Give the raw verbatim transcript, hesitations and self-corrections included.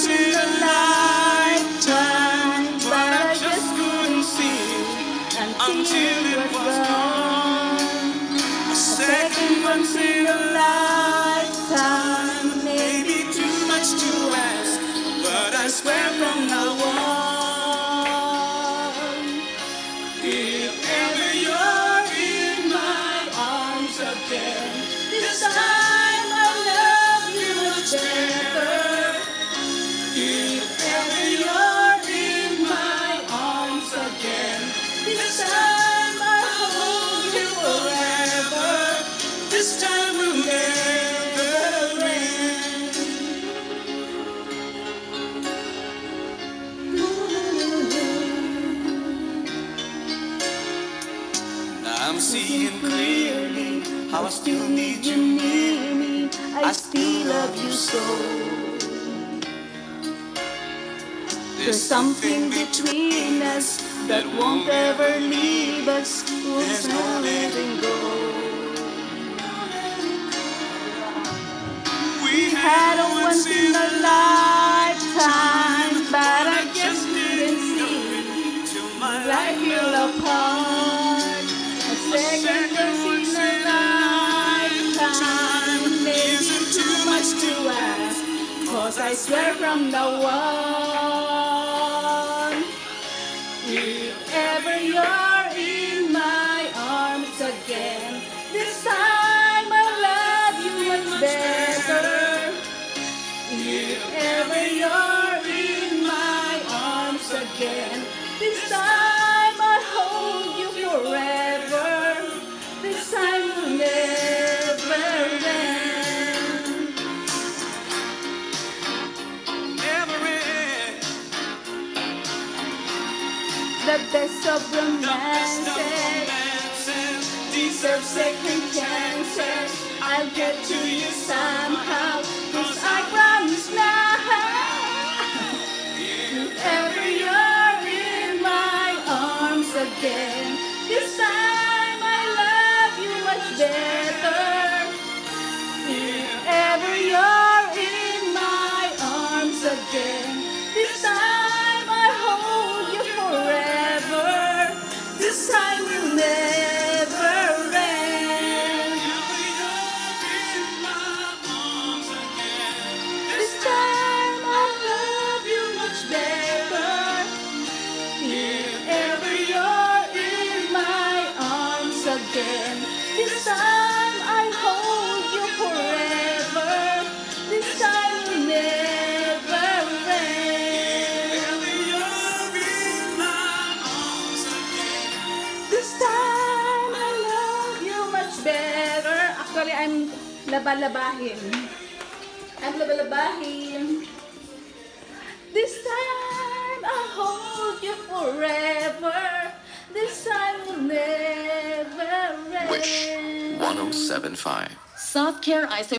once in a lifetime, but I just couldn't see it until it was gone. A second once in a lifetime, maybe too much to ask, but I swear from now on, if ever you're in my arms again, this time I'll love you much better. If ever you're in my arms again, this time I'll hold you forever. This time will never end. Now I'm seeing clearly how I still need you near me. I still love you so. There's something between us that won't ever leave us. There's no letting go. We had a once in a lifetime, but I just didn't see life fell apart. A second once in a lifetime isn't too much to ask, 'cause I swear from now on, if ever you're in my arms again, this time I'll love you much better. If ever you're in my arms again, this time I'll hold you forever. This time will never end. Never end. The best of romances deserve second chances. I'll get to you somehow, 'cause I promise now. If ever you're in my arms again, this time I love you much better. If ever you're in my arms again, this time I hold you forever. This time will never end. This time I'll love you much better. If ever you're in my arms again, this time I'll hold you forever. This time will never end. This time I love you much better. Actually, I'm labalabahin. I'm labalabahin. This time I'll hold you forever. This time will never end. Wish one oh seven point five. Soft Care Ice